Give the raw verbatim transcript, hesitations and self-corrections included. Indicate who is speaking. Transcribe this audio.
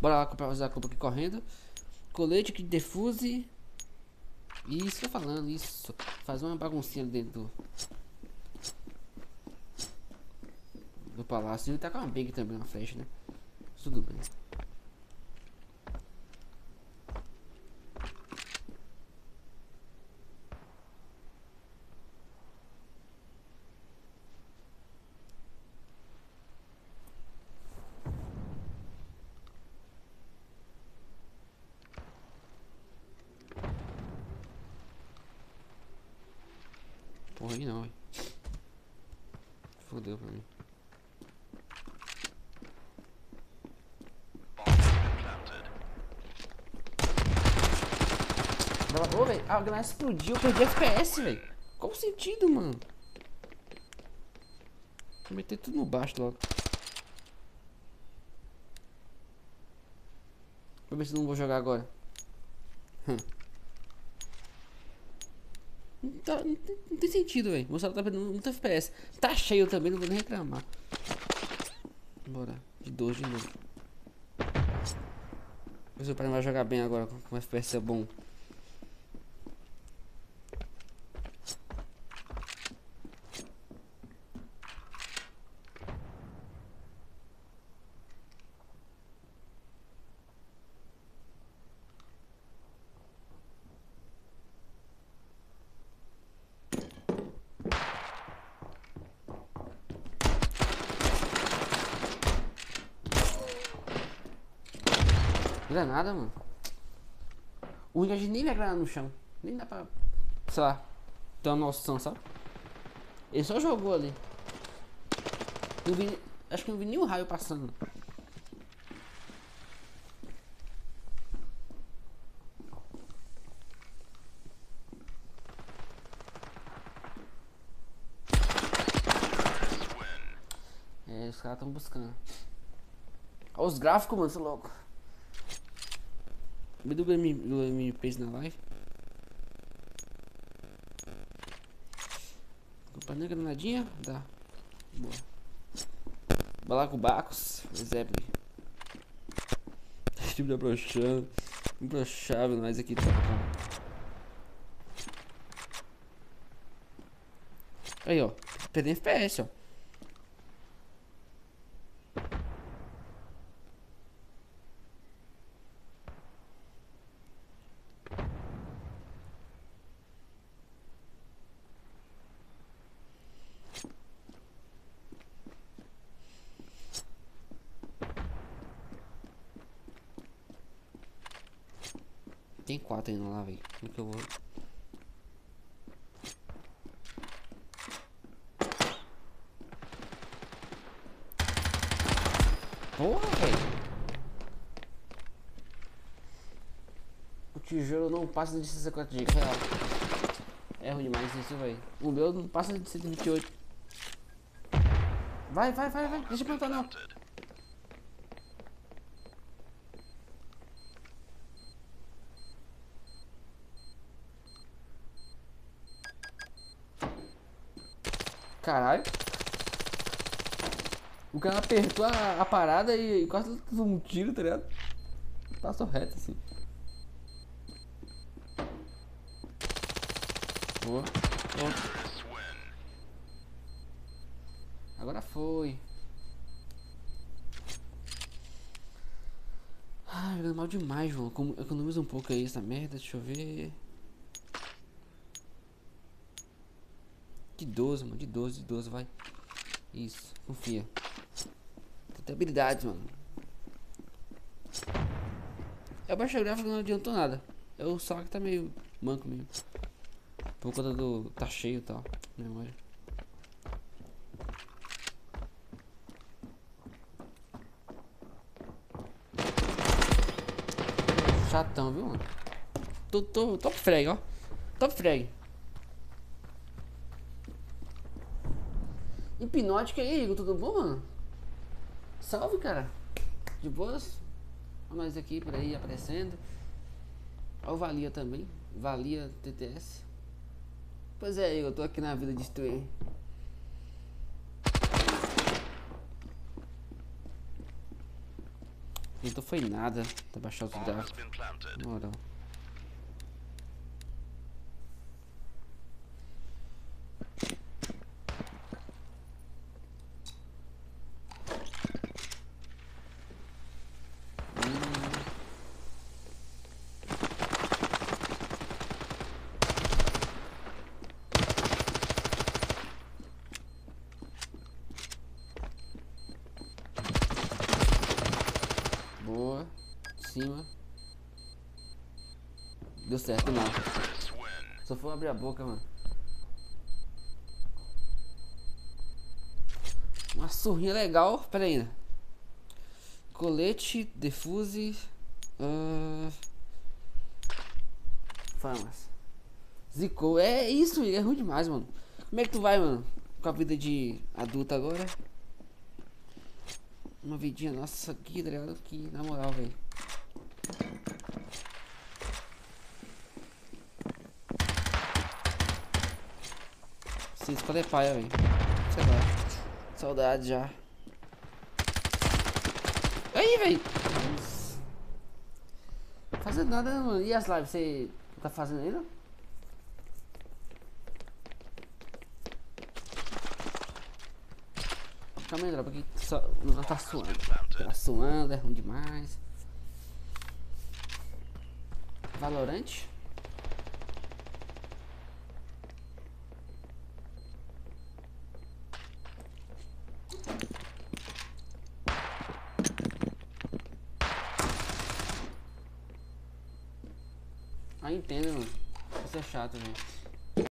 Speaker 1: Bora lá comprar usar a compra aqui correndo. Colete que defuse. Isso que eu tô falando, isso. Faz uma baguncinha dentro do, do palácio. E tá com uma big também, uma flecha, né? Tudo bem. Porra aí não, hein? Fodeu pra mim. Ô, velho, a granada explodiu, eu perdi F P S, velho. Qual o sentido, mano? Vou meter tudo no baixo logo. Vou ver se não vou jogar agora. Hum. Não, tá, não, tem, não tem sentido, velho. O celular tá perdendo muito F P S. Tá cheio também, não vou nem reclamar. Bora, de dois de novo. Mas o pai não vai jogar bem agora, com F P S é bom. Granada, mano. O único é que a gente nem vê a granada no chão. Nem dá pra, sei lá, ter uma noção, sabe? Ele só jogou ali. Não vi, acho que não vi nenhum raio passando. É, os caras tão buscando. Olha os gráficos, mano, você é louco. Me do M P na live. Comprar nem granadinha? Dá. Boa. Balacobacos. Exemplo. Time da broxando. Imbrochável, nós aqui tá. Aí, ó. Perdendo F P S, ó. Tem quatro ainda lá, velho. Como que eu vou? Porra, velho. O tijolo não passa de sessenta e quatro gigas, real. É ruim demais isso, velho. O meu não passa de cento e vinte e oito. Vai, vai, vai, vai. Deixa eu plantar não. Caralho. O cara apertou a, a parada e, e quase levou um tiro, tá ligado? Passou reto assim. Boa. Boa. Agora foi. Ai, jogando mal demais, João. Economiza um pouco aí essa merda, deixa eu ver. De doze, mano, de doze, de doze, vai. Isso, confia. Tem habilidades, mano. Eu baixei o gráfico, não adiantou nada. Eu só que tá meio manco mesmo. Por conta do... tá cheio e tal, memória. Chatão, viu, mano? Tô, tô, top frag, ó. Top frag. Hipnótica aí, Igor, tudo bom, mano? Salve, cara. De boas? Olha nós aqui por aí aparecendo. Olha o Valia também. Valia T T S. Pois é, eu tô aqui na vida de destruir. Então foi nada. Tá baixando os gráficos. Moral. Boa. Em cima. Deu certo, não. Só foi abrir a boca, mano. Uma surrinha legal. Pera aí, né? Colete, defuse. Uh... Famas. Zicou. É isso, é ruim demais, mano. Como é que tu vai, mano? Com a vida de adulta agora? Uma vidinha nossa aqui, tá ligado? Que na moral, velho. Se escolher paia, velho. Sei lá. Saudade já. Aí, velho. Fazendo nada, mano. E as lives, você tá fazendo ainda? Calma aí, dropa, aqui só, não tá suando. Tá suando, é ruim demais. Valorante? Ah, entendo, mano. Isso é chato, velho.